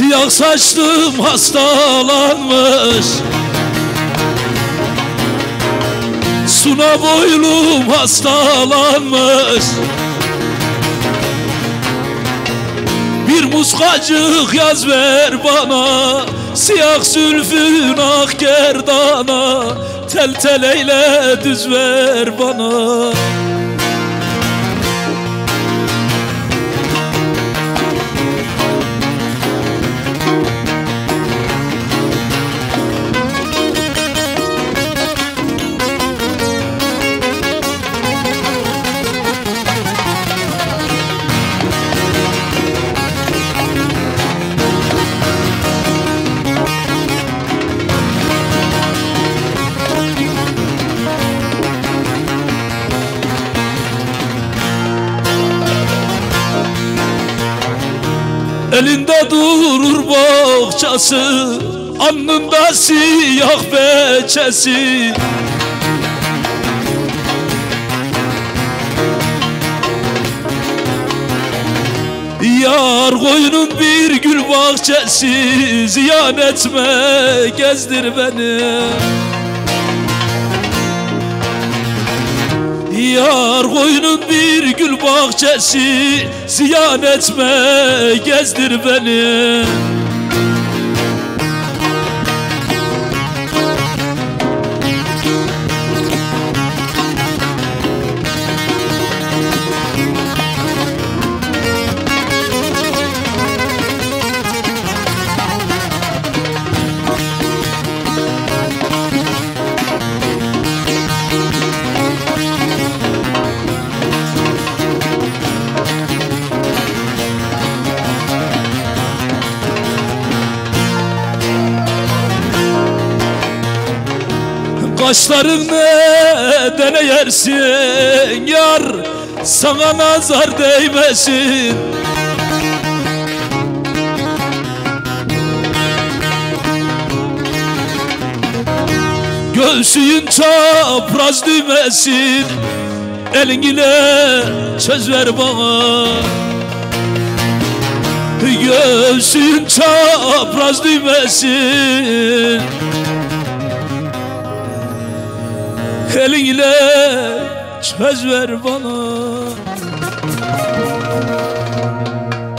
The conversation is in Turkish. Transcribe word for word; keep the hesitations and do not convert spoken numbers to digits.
Siyah saçlım hastalanmış, suna boylum hastalanmış. Bir muskacık yaz ver bana, siyah zülfün ak gerdana, tel tel eyle düz ver bana. Elinde durur bohçası, alnında siyah beçesi. Yar koyunun bir gül bahçesi, ziyan etme gezdir beni. Yar koyunun bir gül bahçesi, ziyan etme gezdir beni. Kaşların neden eğersin yar, sana nazar değmesin. Göğsün çapraz düğmesin, elin ile söz ver bana. Göğsün çapraz düğmesin, elin ile söz ver bana.